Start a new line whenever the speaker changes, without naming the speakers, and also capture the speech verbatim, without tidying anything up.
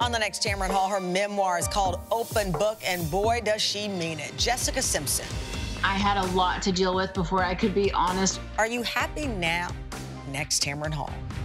On the next Tamron Hall, her memoir is called Open Book, and boy, does she mean it. Jessica Simpson.
I had a lot to deal with before I could be honest.
Are you happy now? Next Tamron Hall.